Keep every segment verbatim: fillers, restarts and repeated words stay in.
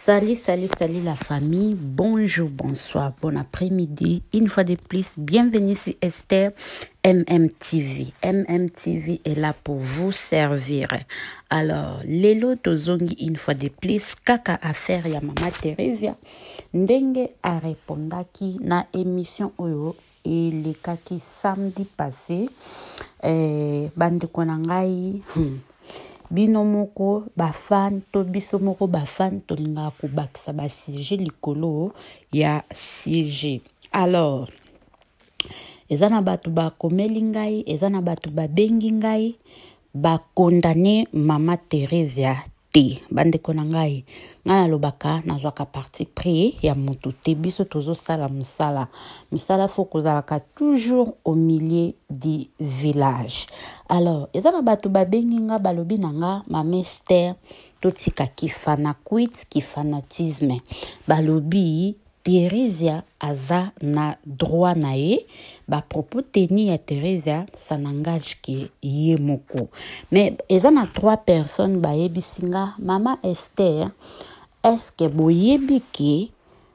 Salut, salut, salut la famille. Bonjour, bonsoir, bon après-midi. Une fois de plus, bienvenue sur Esther M M T V. M M T V est là pour vous servir. Alors, lelo tozongi une fois de plus, kaka affaire ya Mama Teresia. Ndenge a répondaki na émission oyo et le kaki samedi passé. Eh, bande konangai. Hmm. Bino moko ba fan to biso moko ba fan to linga ko bakisa ba siege likolo ya siege. Alors ezana batu ba komeli ngai, ezana batu ba bengi ngai, ba condamner Mama Teresia te. Bande kona ngai ngana lobaka nazwaka parti pris ya mutu te biso tozo sala musala. Musala faut kozalaka toujours au milieu du village. Alors, ezana batu ba bengi nga balobi nanga Mama Esther totika kifana quit kifanatisme. Balobi Teresia aza na droit na ye, ba propos teni ya Teresia ça n'engage que ye moko. Mais ezana trois personnes ba yebisinga Mama Esther, est-ce que boyebi ke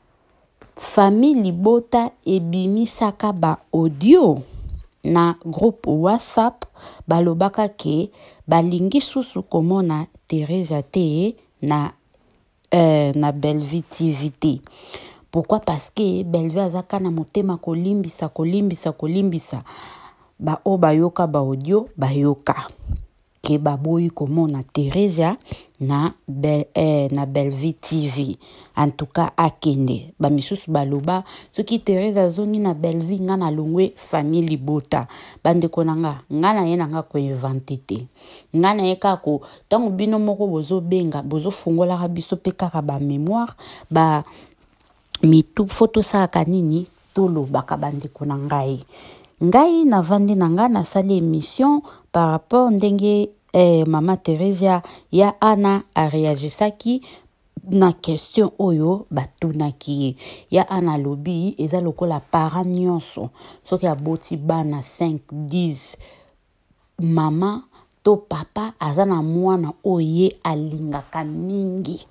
famille Libota ebimisaka ba audio na groupe WhatsApp balobaka ke balingi susu komona Teresia te na euh, na Bellevue T V T. Pourquoi? Parce que Bellevue azaka na motema kolimbisa kolimbisa kolimbisa ba o bayoka ba audio bayoka ke baboyi komona Teresia na be, eh, na Bellevue T V. En tout cas akende ba misusu baloba soki Teresia zongi na Bellevue nga na longwe famille Libota bande konanga nga na ye nanga ko inventer te nga na ye kako tango bino moko bozo benga bozo fungola biso pe kaka ba mémoire ba mitu photo sa kanini tolo baka bande konangai ngai na vandi nanga na sali émission par rapport ndenge eh, Mama Teresia ya ana a réagisaki na question oyo batunaki ya ana lobi eza lokola para nyonso soki aboti bana cinq dix mama to papa azana mwana oye alingaka mingi.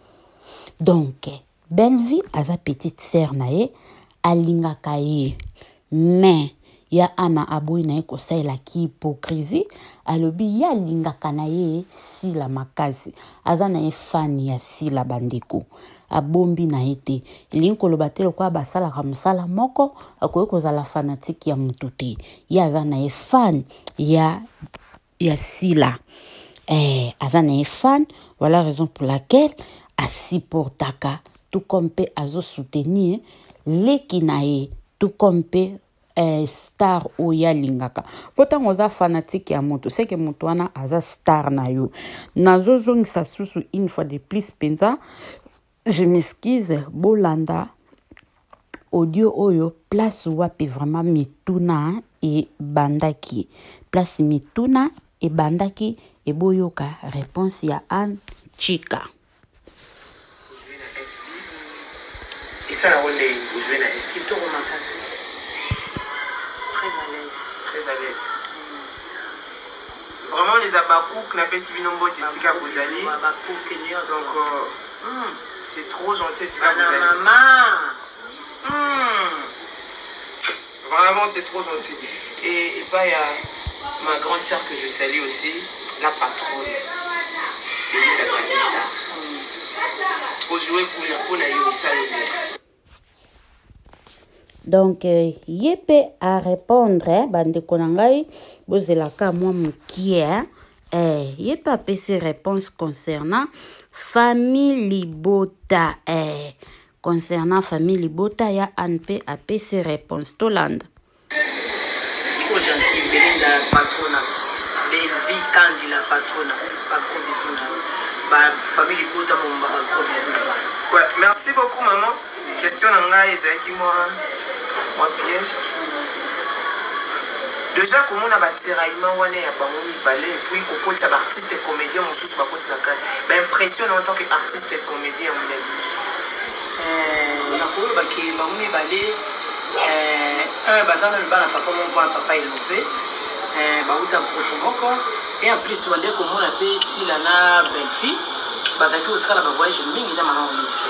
Donc Bellevue aza petite sœur na ye alingaka ye, mais ya ana aboyi na ye kosaela ki hypocrisie alobi ya alingaka na ye sila makasi aza na ye fani ya sila bandeko abombi na ye te elingi koloba te lokwa basalaka mosala moko akoki kozala fanatique ya mutu te ye aza na ye fan ya ya sila eh, aza na ye fan. Voilà raison pour laquelle asupportaka tout comme pe azo soutenir leki na ye tout comme pe eh, star oya lingaka potango oza fanatique ya moto c'est que moto wana aza star na yo nazo zongisa susu une fois de plus penza je m'excuse bolanda audio oyo place wapi vraiment mituna e bandaki place mituna e bandaki e boyoka réponse ya Anne Chika. Et ça, la rôle vous jouez là. Est-ce qu'il te remarque? Très à l'aise. Très à l'aise. Mm. Vraiment, les abakouk, n'a pas si bien nombreux de Sika Bouzali. Donc, euh, mm, c'est trop gentil, Sika Bouzali. Maman. Mm. Vraiment, c'est trop gentil. Et, et pas, il y a ma grande sœur que je salue aussi, la patronne. Belinda Kanista. Pour jouer pour la Yorissa le. Donc, euh, yépe à répondre, hein, bande konangai, bozelaka moi moukie, hein, eh, yépe à passer réponse concernant famille Libota, eh, concernant famille Libota, ya anpe à passer réponse Tolanda. Trop gentil, Belinda patrona, Bellevue Kandi la patrona, pas gros bisous, bah famille Libota mon bah gros bisous. Ouais, merci beaucoup maman. Question nanga ezaki moi. Moi piège. Déjà comment on a bâti raïlement on est à Bangomi balai puis qu'on peut être artiste et comédien mon sous pas côté la carte. Ben impressionne en tant qu'artiste et comédien mon ami. Euh on a quoi bah qui Bangomi balai euh un bazar le bana papa mon papa il lopé euh bah uta proche moko et en plus tu vas dire comment on a fait si la na belle fille bah avec ça la voyage mingi na maman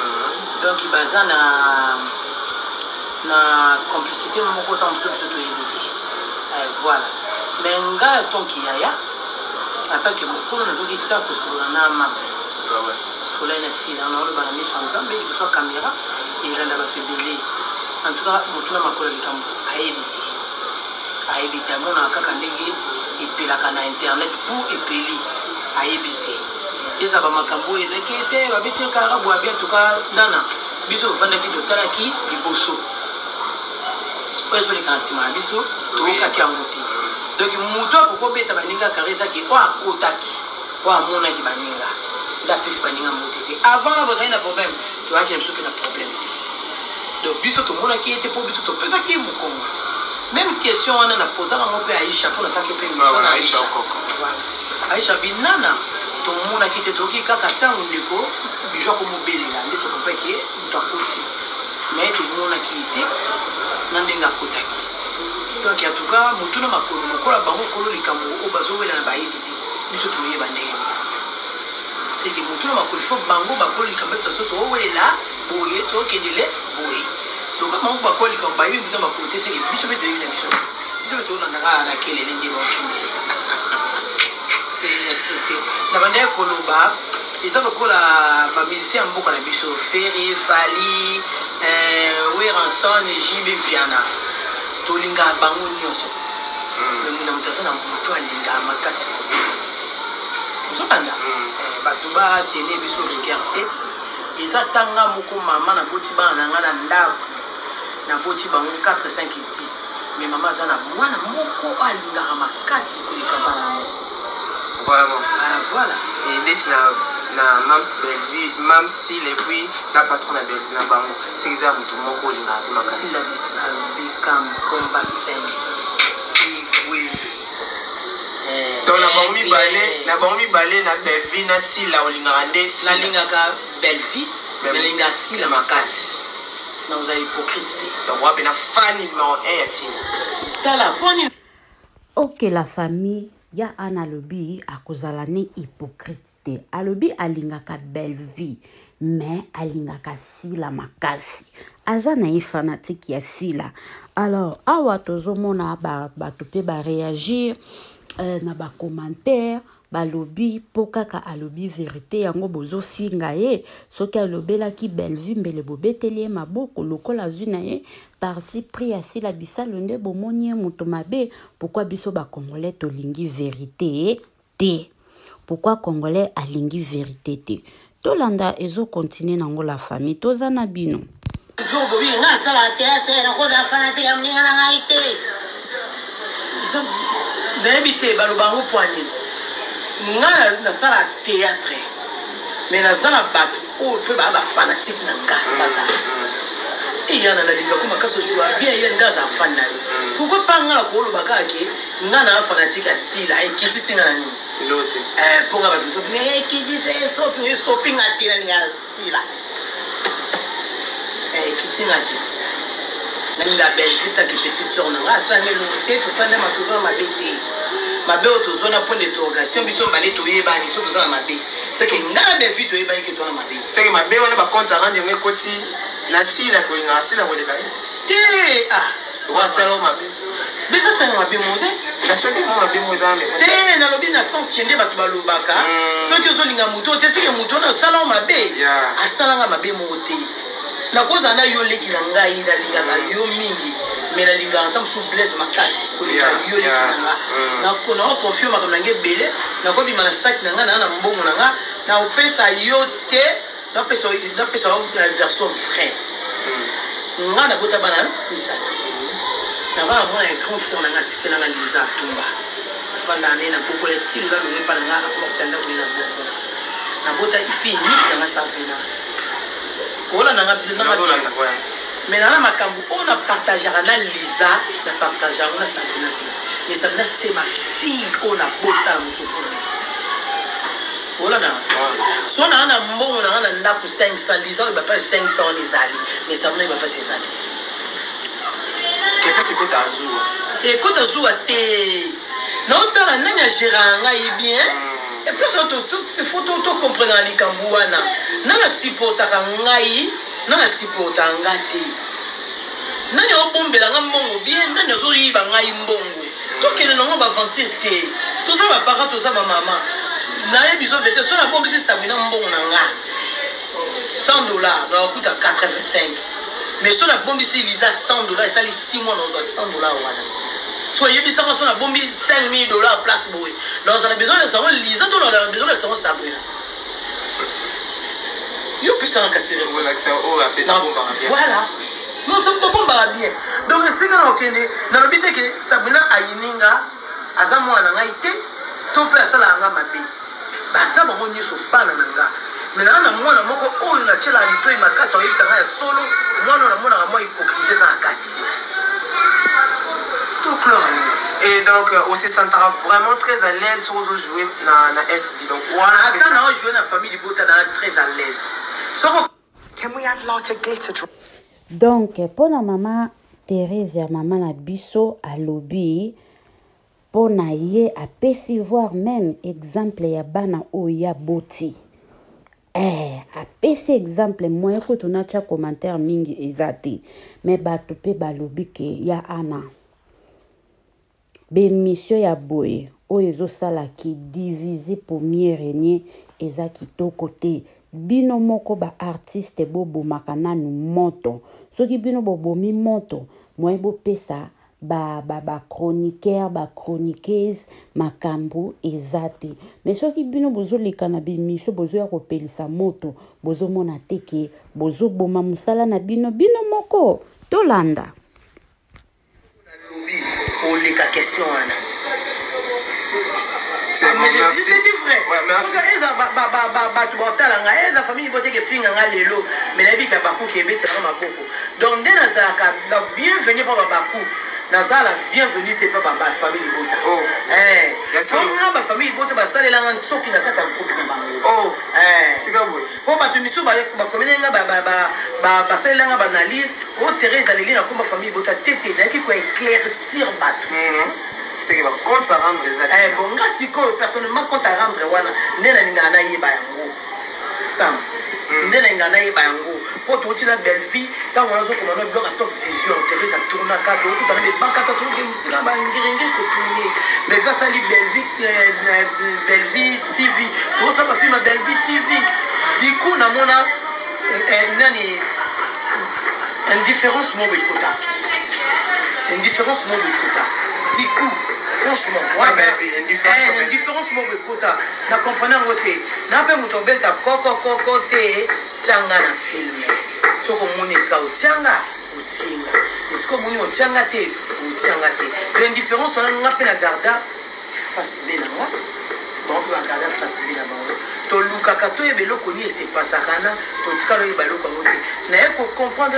eza na na complicité moko ta mosusu biso toyebi te voilà mais ngai tonki yaya atake mokolo nazoki ta kosolola na mams sikola na sila naoloba na miso ya nzambe liboso ya caméra elanda bato ebele en tout cas motu na makolo ya likambo ayebi te ayebi te amonaka kaka ndenge epelaka na internet pour epeli ayebi te eza bamakambo ezaki ete babeti kaka boya bien tuka ndana biso tofandaki totalaki liboso oyo ezoleka na nsima na biso toyokaki yango te donc moto akokobeta baninga kare ezaki oyo akotaki oyo amonaki baninga nda pesi baninga mote te avant bozali na problème toyaki na biso mpe na problème te donc biso tomonaki ete mpo biso topesaki mokongo même question wana napozaka ngo mpe aisha mpo nasalaki mpe miso na aisha aisha binana tomonaki te toyoki kaka ntango ndeko bijo akomobelela nde tokopaki moto akoti mais tomonaki ete na ndenge akotaki donc en tout cas motu na makolo mokola bango kolo likambo oyo bazowela na bayebi te biso toyeba ndenge seke motu na makolo fo bango bakolo likambo ete saso toowela boye tokendele boye donc bango bakolo likambo bayebi motu na makolo te seke biso mpe toyebi na biso biso mpe tolandaka na kelele nde bakendele na bandeke koloba eza lokola bamusicien ya mboka na biso Ferry Fally Weranson Jibe Piana tolingaka bango nyonso mais muna moto aza na moto alingaka makasi ozolanda bato batene biso regard te eza tanga moko mama naboti bana na nga na ndako naboti bango quatre cinq dix mais mama aza na mwana moko alingaka makasi koleka bana nyonso vraiment voilà et neti na na mams belvi mamsi et puis la patronne à belvi na bango c'est que ça mutu moko olinga pe makasi la bisalu bikam komba sen oui donc na bango mibale na bango mibale na belvi na sila olinga nde na lingaka belvi na linga sila makasi na uza hypocrite donc wape na fan numéro un ya sila tala poni. Ok, la famille ya ana lobi akozala ne hypocrite te alobi alingaka belle vie mais alingaka sila makasi aza na ye fanatique ya sila. Alors awa tozomona ba bato pe ba réagir euh, na ba commentaire balobi po kaka alobi vérité yango bozo singa ye soki alobelaki belle vie mbele bobeteli ye maboko lokola zwi na ye parti pris ya sila bisalo nde bomoni ye moto mabe. Pourquoi biso ba congolais tolingi vérité te? Pourquoi congolais alingi vérité te? Tolanda ezo continuer nango la famille tozana bino bobi nga sala théâtre na koza fanatique ya mninga na ngai te nayebi te balobango poigne nga nasala théâtre mais nazala bato oyo mpe baa bafanatique na nga bazala eyana nalinga ko makasi ozwa bien ye nga aza fan na ye pourkui mpa nga na kooloba kake nga na fanatique ya sila ekitisi nga na nini mpo nga bato mosopi ekitisi esopi esopi nga te nalinga na sila ekiti nga te nalinga belfitaki petite sor na nga asangelo te tosande matozana mabe te mabe oyo tozwana point d'interrogation biso mbale toyebani so tozana mabe seke nga na belfi toyebani ke tozana mabe seke mabe wana bacompte arande yango ekoti na sila kolinga na sila koleka ye te ah wasala o mabe biso sanga mabe mo te nasoki mo mabe mo ezana me te nalobi na sens kende bato balobaka soki ozolinga moto te seke moto wana osala o mabe asalanga mabe mo te nakozala na yo leki na ngai nalingaka yo mingi mais nalingaka ntango mosusu blaise makasi koleka yo leki na nga nakoconfie makambo na ngai ebele nakobima na saki na ngai naa na mbongo na nga naopesa yo te napesa version vrai nga nabota bana misato naza na mwana grand sœur na nga tikelanga liza tumba afanda ne na bokola tilinga longe mpa na nga akosta ndako ne na boso nabota fille niki na nga sapena ola nanga mais na makambo on a partagé na Lisa na partagé na Sabina te mais Sabina c'est ma fille on a bota mutoko ola na so na na mbongo na na ndako cinq cents Lisa il va pas cinq cents les ali mais Sabina il va pas ses ali que parce que ta zou et quand ta zou te na otala nanya géranga y bien et plus tout tout faut tout comprendre les kambouana na supportaka ngai nana supporta ngate nani obombela nga mbongo bien nani ozoyiba ngai mbongo tokende nango baventure te toza bapara toza bamama nayebi so vete so nabombisi Sabrina mbongo na nga cent dollars nakokuta quatre-vingt-cinq mais so nabombisi Lisa cent dollars esali six mois nazwa cent dollars wana so yebisanga so nabombi cinq mille dollars place boye donc on a besoin de savoir Lisa to on a besoin de savoir Sabrina yo pisa nkasere voilà non ça me tombe bien donc c'est que on kende na lobite ke Sabrina ayininga aza mwana ngai te to pe asala nga mabe basa bango nyiso bana nanga mais na mwana moko oyo na chela litoi makasa oyisa nga ya solo mwana na mwana moi hypocrisie ça akati tout clair. Et donc on se sentira vraiment très à l'aise sur aux jouer na na S B donc voilà attends na jouer na famille Bota na très à l'aise so can we have like a glitter drop. Donc pour la maman Thérèse ya maman na biso à lobby pour na ye a percevoir même exemple ya bana oya boti eh a pesi exemple moi ko tona cha commentaire mingi ezati mais bato pe ba lobby ke ya ana be mission ya boye o ezo sala ki diviser premier régner eza kitoko te bino moko ba artiste bobo makananu moto soki bino bobo mi moto moi bo pesa ba ba ba chroniqueur ba chroniqueuse makambo ezate mais soki bino bozo lekana bi mission bozo ya kopelisa moto bozo mona teke bozo boma musala na bino bino moko tolanda o leka question ana mais c'est du vrai ouais merci eza ba ba ba ba tu botala nga eza famille bote ke finga nga lelo mais na bika baku ke beta na maboko donc dès na ça ka bienvenue pa baku na ça la bienvenue te pa ba famille bota oh eh yes so nga ba famille bota ba salela nga tsoki na kata groupe na bango oh eh sigabo po ba tumiso ba ba komene nga ba ba ba ba salela nga ba analyse o Thérèse aleli na komba famille bota tete na ki ko éclaircir bato c'est que compte ça rendre les actes eh bon nga siko personnellement compte à rendre wana nena ninga na yeba yango sam nena ninga na yeba yango po to tina belle vie tant on azo komona bloc à top vision Thérèse a tourné ka to ko tana be banka to ke musika ba ngiringi ko tourner mais face à li belle vie belle vie T V pour ça ba film belle vie T V du coup na mona nani indifférence mo bekota indifférence mo bekota du coup franchement ouais mais une différence mo bekota na comprendre ngote na pe muto belta koko koko te changa na film soko moni ska uchanga uchinga isko moni uchanga te uchanga te une différence on a pe na garda face bena moi donc la garda face bena moi to luka kato e beloko ni se pasakana to tikalo e baloko ngote na e ko comprendre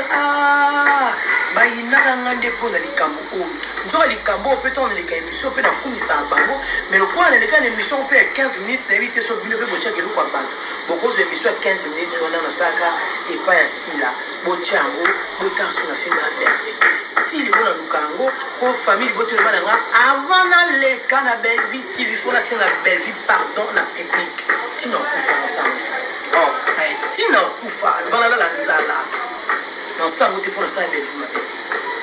ah ba inaka ngande pona likambo o nzoka likambo peut on les émission peut na kumisa bango mais le point les cas émission peut à quinze minutes ça évite so bino pe bocha ke lokwa bango boko zo émission à quinze minutes on na saka et pas ya sila bochango botanso na finga belfi ti le bona lukango ko famille bote le bana nga avant na le kana belvi T V fona singa belvi pardon na public tino kufa ensemble oh eh tino kufa bana la nzala non ça vous pour ça belvi ma bête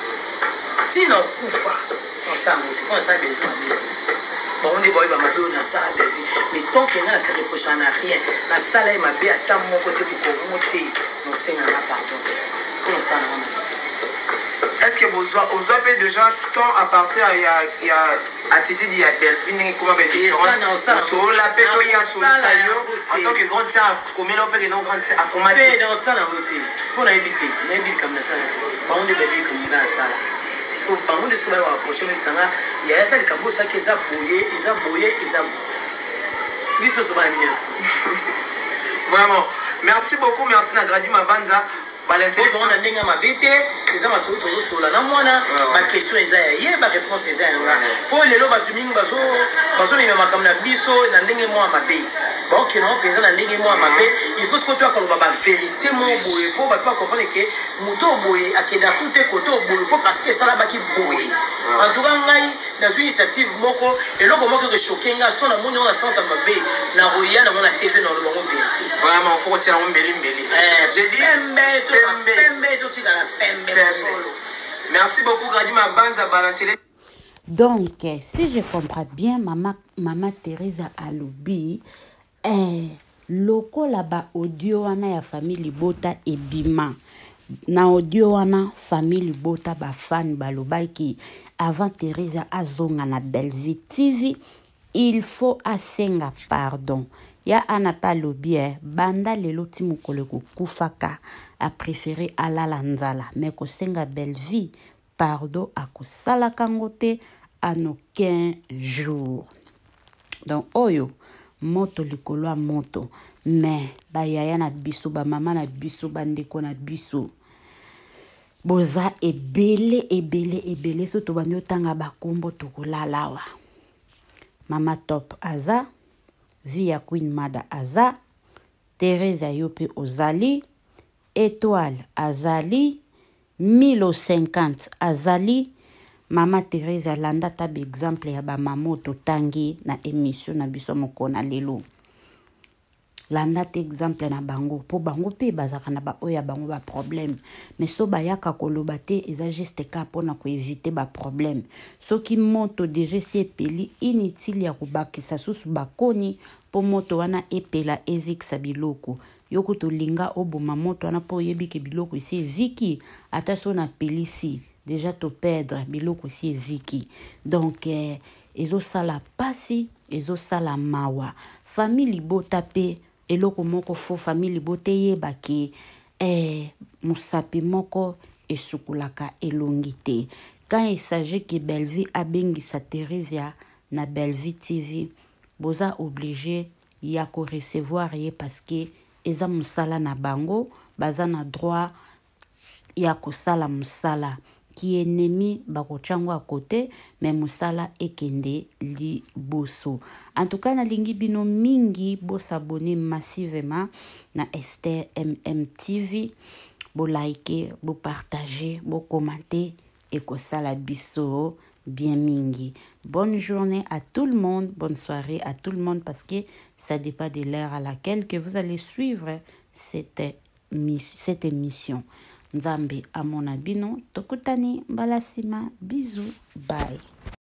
tino kufa ensemble pour ça belvi ma bête bon on est boy ba mabe on a ça la belvi mais tant que na se reproche en rien la salle ma be ata mon côté ko monter non singa na pardon pour ça non. Est-ce que vous avez déjà temps à partir il y a il y a attitude il y a Belfine comment ben sur la péto il y a sur ça en tant que grand tiers combien on peut non grand à comment dans ça la route pour la éviter la éviter comme ça ba on est bébé comme dans ça parce que ba on est sur la approcher même ça il y a tel cambo ça qui ça bouillé ils a bouillé ils a lui ce sont pas vraiment merci beaucoup merci na gradi mabanza on a ndenge mabete eza maso to zo la na mwana ba question eza ye ba réponse eza nga po lelo ba tumingi bazo bazo mi makambo na biso na ndenge mo mabe ba ok na penza na ndenge mo mabe il faut que toi kaloba ba vérité mo boye po ba pas comprendre que muto boye akenda sute koto boye po parce que ça la ba ki boye En tout cas, ngai dans une initiative moko et loko moko que choqué nga son amour on a sens à mabe na roya na mona T V dans le bongo vérité. Vraiment faut tirer un mbeli mbeli. Eh, j'ai dit pembe to pembe to tika la pembe solo. Merci beaucoup Grady ma bande à balancer. Donc, si je comprends bien, maman, maman Teresa Alobi, eh, loko là-bas audio wana ya famille Libota et Bima. Na audio wana famille Libota ba fan balobai ki avant Teresa azonga na Belleville T V, il faut asenga pardon. Ya anapa lobi eh, banda lelo ti mukolo ko kufaka a préféré alala nzala mais ko senga Belleville pardon a ko sala kangote en aucun jour. Donc oyo moto likolo a moto mais ba yaya na biso ba mama na biso ba ndeko na biso boza ebele ebele ebele so to bandi otanga bakombo tokolalawa. Mama Top aza via Queen Mada aza Teresa Yope ozali Étoile azali mille cinquante azali Mama Teresa landa tab exemple ya ba mamoto tangi na émission na biso mokona lelo. Landa te exemple na bango po bango pe bazaka na ba oya bango ba problème mais so ba yaka koloba te eza juste ka pona ko éviter ba problème so ki moto déjà si epeli inutile ya kubakisa susu bakoni po moto wana epela ezikisa biloko yoko to linga oboma moto wana po yebi ke biloko isi eziki ata so na pelisi déjà to perdre biloko isi eziki donc eh, ezo sala pasi ezo sala mawa famille Libota pe eloko moko fo famille Libota yeba ke eh, musapi moko esukulaka elongite quand il s'agit que Belleville abengisa Teresa na Belleville T V boza obligé ya ko recevoir ye parce que eza musala na bango baza na droit ya ko sala musala qui est ennemi bako chango à côté mais musala ekende li boso. En tout cas na lingi bino mingi bo s'abonner massivement na Esther M M T V, bo liker, bo partager, bo commenter et ko sala biso bien mingi. Bonne journée à tout le monde, bonne soirée à tout le monde parce que ça dépend de l'heure à laquelle que vous allez suivre cette, cette émission. Nzambe amona bino tokutani mbalasima bisous bye.